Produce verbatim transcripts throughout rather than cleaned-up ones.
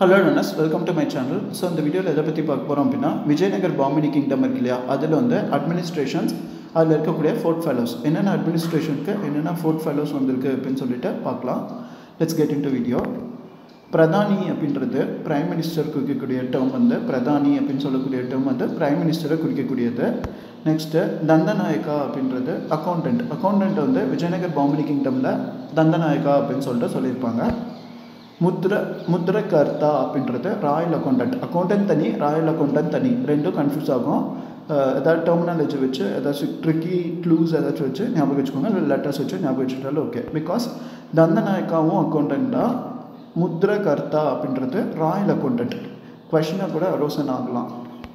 Hello learners, welcome to my channel. So in the video எதை பத்தி பார்க்க போறோம் அப்படினா விஜயநகர் பாமினி கிங்டம் இருக்கு இல்லையா, அதில் வந்து அட்மினிஸ்ட்ரேஷன்ஸ் அதில் இருக்கக்கூடிய ஃபோர்த் ஃபெலோஸ் என்னென்ன அட்மினிஸ்ட்ரேஷனுக்கு என்னென்ன ஃபோர்த் ஃபெலோஸ் வந்திருக்கு அப்படின்னு சொல்லிட்டு பார்க்கலாம். Let's get into video. பிரதானி அப்படின்றது பிரைம் மினிஸ்டர் குறிக்கக்கூடிய டேர்ம் வந்து பிரதானி அப்படின்னு சொல்லக்கூடிய டேர்ம் வந்து பிரைம் மினிஸ்டரை குறிக்கக்கூடியது. நெக்ஸ்ட்டு தந்தநாயக்கா அப்படின்றது அக்கௌண்டன்ட். அக்கௌண்டன்ட் வந்து விஜயநகர் பாமினி கிங்டமில் தந்தநாயக்கா அப்படின்னு சொல்லிட்டு சொல்லியிருப்பாங்க. முத்ர முத்ரகர்த்தா அப்படின்றது ராயல் அக்கௌண்டன்ட். அக்கௌண்டன்ட் தனி, ராயல் அக்கௌண்டன்ட் தனி, ரெண்டும் கன்ஃபியூஸ் ஆகும். ஏதாவது டெர்மினாலஜி வச்சு ஏதாச்சும் ட்ரிக்கி க்ளூஸ் ஏதாச்சும் வச்சு ஞாபகம் வச்சுக்கோங்க, இல்லை லெட்டர்ஸ் வச்சு ஞாபகம் வச்சுட்டாலும் ஓகே. பிகாஸ் தந்தநாயக்காவும் அக்கௌண்டண்ட்டா, முத்ரகர்த்தா அப்படின்றது ராயல் அக்கௌண்டன்ட். கொஷினை கூட ரோசன் ஆகலாம்.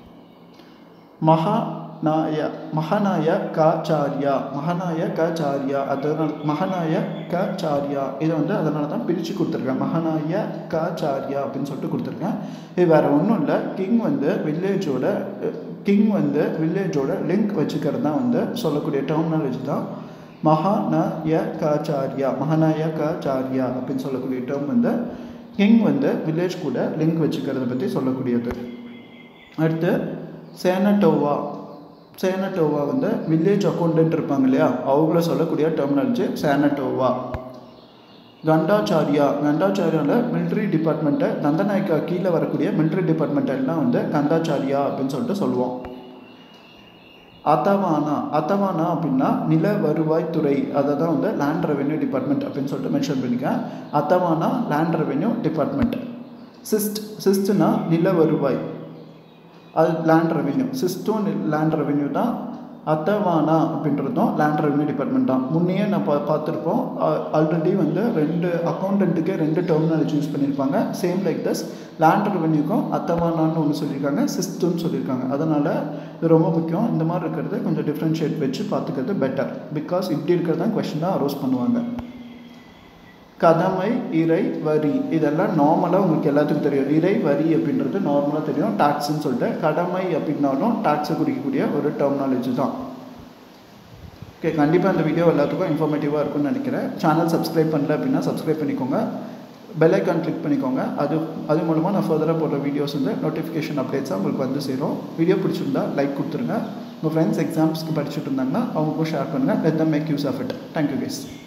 மகா நாய மகாநாய காச்சாரியா மகாநாய காச்சாரியா அதனால் மகாநாய காச்சாரியா இதை வந்து அதனால தான் பிரித்து கொடுத்துருக்கேன். மகாநாய காச்சாரியா அப்படின்னு சொல்லிட்டு கொடுத்துருக்கேன். இது வேறு ஒன்றும் இல்லை, கிங் வந்து வில்லேஜோட கிங் வந்து வில்லேஜோட லிங்க் வச்சுக்கிறது தான் வந்து சொல்லக்கூடிய டெர்மினாலஜி தான் மகாநாய காச்சாரியா. மகாநாய காச்சாரியா அப்படின்னு சொல்லக்கூடிய டேர்ம் வந்து கிங் வந்து வில்லேஜ் கூட லிங்க் வச்சுக்கிறத பற்றி சொல்லக்கூடியது. அடுத்து சேனட்டோவா. சேனட்டோவா வந்து வில்லேஜ் அக்கௌண்டன்ட் இருப்பாங்க இல்லையா, அவங்கள சொல்லக்கூடிய டெர்மினாலஜி சேனட்டோவா. கண்டாச்சாரியா. கண்டாச்சாரியாவில் மிலிட்ரி டிபார்ட்மெண்ட்டை, தந்தநாயக்கா கீழே வரக்கூடிய மிலிட்ரி டிபார்ட்மெண்ட் எல்லாம் வந்து கந்தாச்சாரியா அப்படின்னு சொல்லிட்டு சொல்லுவோம். அத்தவானா. அத்தவானா அப்படின்னா நில வருவாய்த்துறை, அதை தான் வந்து லேண்ட் ரெவென்யூ டிபார்ட்மெண்ட் அப்படின்னு சொல்லிட்டு மென்ஷன் பண்ணியிருக்கேன். அத்தவானா லேண்ட் ரெவென்யூ டிபார்ட்மெண்ட். சிஸ்ட். சிஸ்ட்னா நில வருவாய், அது லேண்ட் ரெவென்யூ. சிஸ்டும் லேண்ட் ரெவென்யூ தான். அத்தவானா அப்படின்றதும் லேண்ட் ரெவென்யூ டிபார்ட்மெண்ட் தான். முன்னையே நான் பா பார்த்துருப்போம் ஆல்ரெடி வந்து ரெண்டு அக்கௌண்டண்ட்டுக்கே ரெண்டு டெர்மினாலஜி யூஸ் பண்ணியிருப்பாங்க. சேம் லைக் தஸ் லேண்ட் ரெவென்யூக்கும் அத்தவானான்னு ஒன்று சொல்லியிருக்காங்க, சிஸ்டுன்னு சொல்லியிருக்காங்க. அதனால் இது ரொம்ப முக்கியம். இந்த மாதிரி இருக்கிறது கொஞ்சம் டிஃப்ரென்ஷியேட் வச்சு பார்த்துக்கிறது பெட்டர். பிகாஸ் இப்படி இருக்கிறது தான் கொஷின் தான் அரோஸ் பண்ணுவாங்க. கடமை, இறை, வரி இதெல்லாம் நார்மலாக உங்களுக்கு எல்லாத்துக்கும் தெரியும். இறை, வரி அப்படின்றது நார்மலாக தெரியும், டாக்ஸ்ன்னு சொல்லிட்டு. கடமை அப்படின்னாலும் டாக்ஸை குறிக்கக்கூடிய ஒரு டெர்மினாலஜி தான். ஓகே, கண்டிப்பாக இந்த வீடியோ எல்லாத்துக்கும் இன்ஃபார்மேட்டிவாக இருக்கும்னு நினைக்கிறேன். சேனல் சப்ஸ்கிரைப் பண்ணல அப்படின்னா சப்ஸ்கிரைப் பண்ணிக்கோங்க, பெல் ஐக்கான் கிளிக் பண்ணிக்கோங்க. அது அது மூலமாக நான் ஃபர்தராக போடுற வீடியோஸ் வந்து நோட்டிஃபிகேஷன் அப்டேட்ஸாக உங்களுக்கு வந்து சேரும். வீடியோ பிடிச்சிருந்தா லைக் கொடுத்துருங்க. உங்கள் ஃப்ரெண்ட்ஸ் எக்ஸாம்ஸ்க்கு படிச்சுட்டு இருந்தாங்கன்னா அவங்களுக்கும் ஷேர் பண்ணுங்கள். Let them make use of it. Thank you guys.